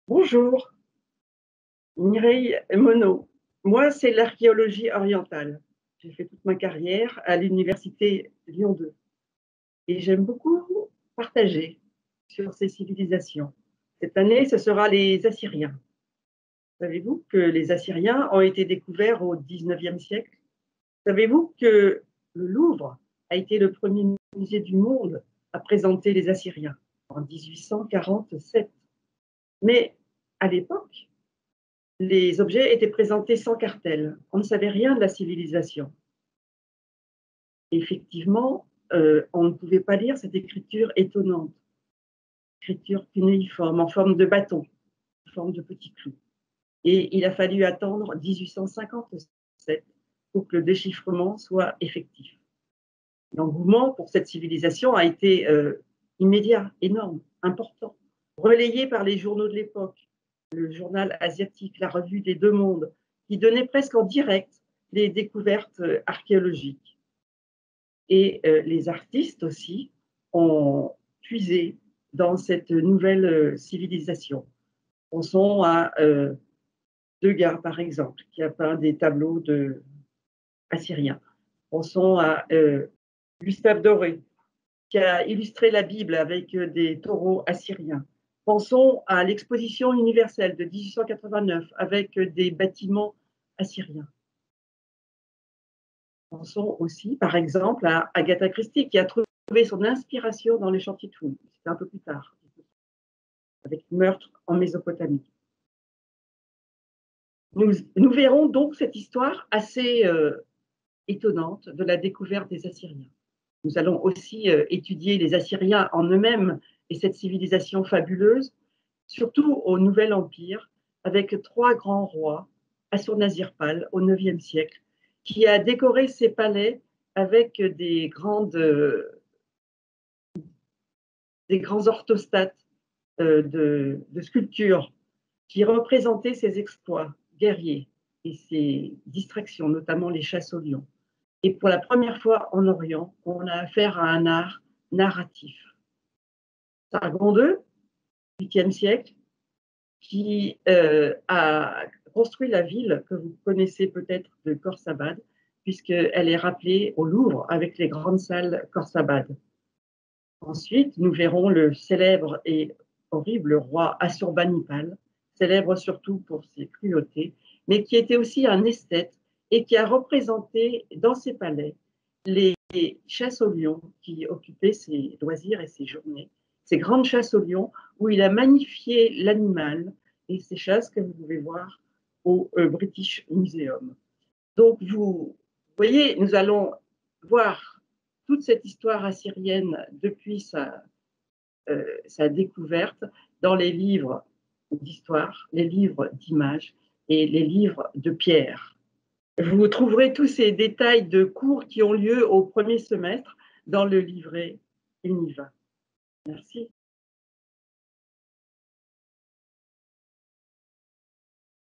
Bonjour, Mireille Monod. Moi, c'est l'archéologie orientale. J'ai fait toute ma carrière à l'université Lyon 2 et j'aime beaucoup partager sur ces civilisations. Cette année, ce sera les Assyriens. Savez-vous que les Assyriens ont été découverts au XIXe siècle? Savez-vous que le Louvre a été le premier musée du monde à présenter les Assyriens en 1847? Mais à l'époque, les objets étaient présentés sans cartel. On ne savait rien de la civilisation. Effectivement, on ne pouvait pas lire cette écriture étonnante, écriture cunéiforme, en forme de bâton, en forme de petit clou. Et il a fallu attendre 1857 pour que le déchiffrement soit effectif. L'engouement pour cette civilisation a été immédiat, énorme, important, relayé par les journaux de l'époque, le journal asiatique, la revue des Deux Mondes, qui donnait presque en direct les découvertes archéologiques. Et les artistes aussi ont puisé dans cette nouvelle civilisation. Pensons à Degas, par exemple, qui a peint des tableaux assyriens. Pensons à Gustave Doré, qui a illustré la Bible avec des taureaux assyriens. Pensons à l'exposition universelle de 1889 avec des bâtiments assyriens. Pensons aussi, par exemple, à Agatha Christie, qui a trouvé son inspiration dans les chantiers de fouilles. C'était un peu plus tard, avec Meurtre en Mésopotamie. Nous verrons donc cette histoire assez étonnante de la découverte des Assyriens. Nous allons aussi étudier les Assyriens en eux-mêmes et cette civilisation fabuleuse, surtout au Nouvel Empire, avec trois grands rois, Assur-Nazir-Pal au IXe siècle, qui a décoré ses palais avec des grands orthostates de sculptures qui représentaient ses exploits guerriers et ses distractions, notamment les chasses au lion. Et pour la première fois en Orient, on a affaire à un art narratif. Sargon II, 8e siècle, qui a construit la ville que vous connaissez peut-être de Khorsabad, puisqu'elle est rappelée au Louvre avec les grandes salles Khorsabad. Ensuite, nous verrons le célèbre et horrible roi Assurbanipal, célèbre surtout pour ses cruautés, mais qui était aussi un esthète et qui a représenté dans ses palais les chasses aux lions qui occupaient ses loisirs et ses journées, ces grandes chasses aux lions où il a magnifié l'animal et ces chasses que vous pouvez voir au British Museum. Donc, vous voyez, nous allons voir toute cette histoire assyrienne depuis sa découverte dans les livres d'histoire, les livres d'images et les livres de pierre. Vous trouverez tous ces détails de cours qui ont lieu au premier semestre dans le livret Univa. Merci.